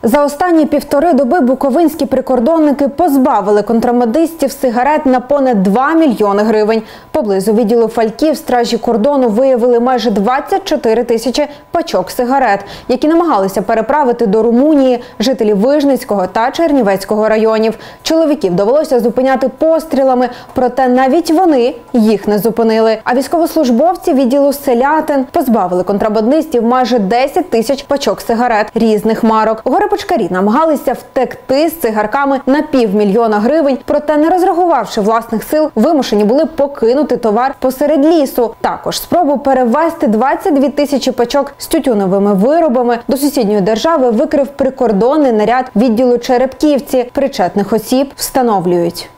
За останні півтори доби буковинські прикордонники позбавили контрабандистів сигарет на понад 2 мільйони гривень. Поблизу відділу Фальків стражі кордону виявили майже 24 тисячі пачок сигарет, які намагалися переправити до Румунії жителі Вижницького та Чернівецького районів. Чоловіків довелося зупиняти пострілами, проте навіть вони їх не зупинили. А військовослужбовці відділу Селятин позбавили контрабандистів майже 10 тисяч пачок сигарет різних марок. Горе-почкарі намагалися втекти з цигарками на 500 000 гривень, проте, не розрахувавши власних сил, вимушені були покинути товар посеред лісу. Також спробу перевезти 22 тисячі пачок з тютюновими виробами до сусідньої держави викрив прикордонний наряд відділу Черепківці. Причетних осіб встановлюють.